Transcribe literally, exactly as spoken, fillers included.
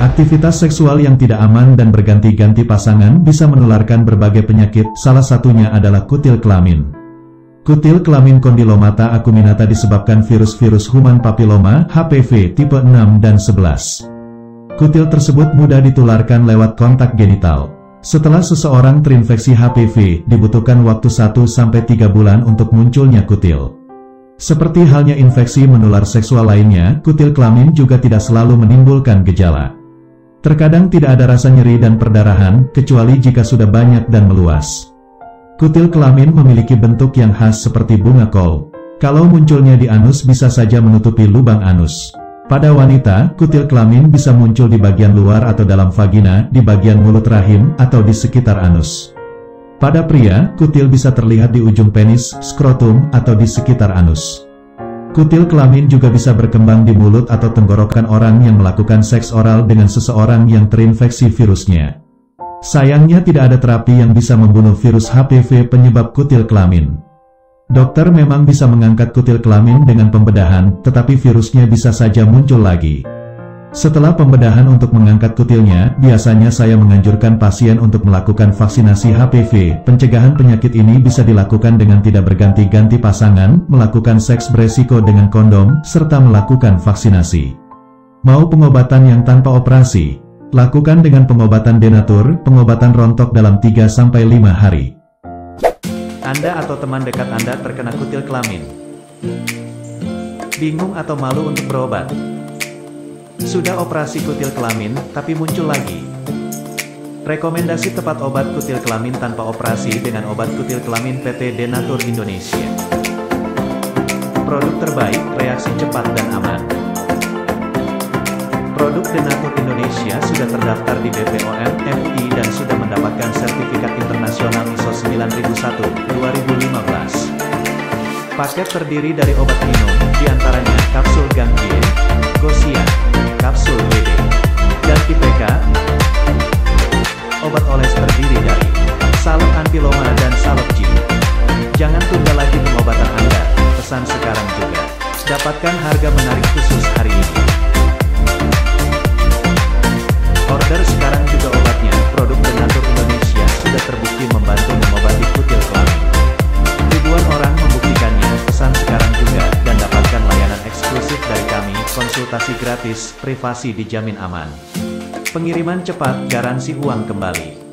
Aktivitas seksual yang tidak aman dan berganti-ganti pasangan bisa menularkan berbagai penyakit, salah satunya adalah kutil kelamin. Kutil kelamin kondilomata acuminata disebabkan virus-virus human papilloma H P V tipe enam dan sebelas. Kutil tersebut mudah ditularkan lewat kontak genital. Setelah seseorang terinfeksi H P V, dibutuhkan waktu satu sampai tiga bulan untuk munculnya kutil. Seperti halnya infeksi menular seksual lainnya, kutil kelamin juga tidak selalu menimbulkan gejala. Terkadang tidak ada rasa nyeri dan perdarahan, kecuali jika sudah banyak dan meluas. Kutil kelamin memiliki bentuk yang khas seperti bunga kol. Kalau munculnya di anus bisa saja menutupi lubang anus. Pada wanita, kutil kelamin bisa muncul di bagian luar atau dalam vagina, di bagian mulut rahim, atau di sekitar anus. Pada pria, kutil bisa terlihat di ujung penis, skrotum, atau di sekitar anus. Kutil kelamin juga bisa berkembang di mulut atau tenggorokan orang yang melakukan seks oral dengan seseorang yang terinfeksi virusnya. Sayangnya tidak ada terapi yang bisa membunuh virus H P V penyebab kutil kelamin. Dokter memang bisa mengangkat kutil kelamin dengan pembedahan, tetapi virusnya bisa saja muncul lagi. Setelah pembedahan untuk mengangkat kutilnya, biasanya saya menganjurkan pasien untuk melakukan vaksinasi H P V. Pencegahan penyakit ini bisa dilakukan dengan tidak berganti-ganti pasangan, melakukan seks beresiko dengan kondom, serta melakukan vaksinasi. Mau pengobatan yang tanpa operasi? Lakukan dengan pengobatan denatur, pengobatan rontok dalam tiga sampai lima hari. Anda atau teman dekat Anda terkena kutil kelamin. Bingung atau malu untuk berobat? Sudah operasi kutil kelamin, tapi muncul lagi. Rekomendasi tepat obat kutil kelamin tanpa operasi dengan obat kutil kelamin P T Denatur Indonesia. Produk terbaik, reaksi cepat dan aman. Produk Denatur Indonesia sudah terdaftar di B P O M M U I dan sudah mendapatkan sertifikat internasional I S O sembilan ribu satu dua ribu lima belas. Paket terdiri dari obat minum, diantaranya kapsul Gangbin, Gosia, kapsul B D, dan I P K. Obat oles terdiri dari salep antiloma dan salep G. Jangan tunda lagi pengobatan Anda, pesan sekarang juga. Dapatkan harga menarik khusus hari ini. Order sekarang juga obatnya. Produk Denatur Indonesia sudah terbukti membantu mengobati kutil kelamin. Ribuan orang membuktikannya. Pesan sekarang juga dan dapatkan layanan eksklusif dari kami. Konsultasi gratis, privasi dijamin aman. Pengiriman cepat, garansi uang kembali.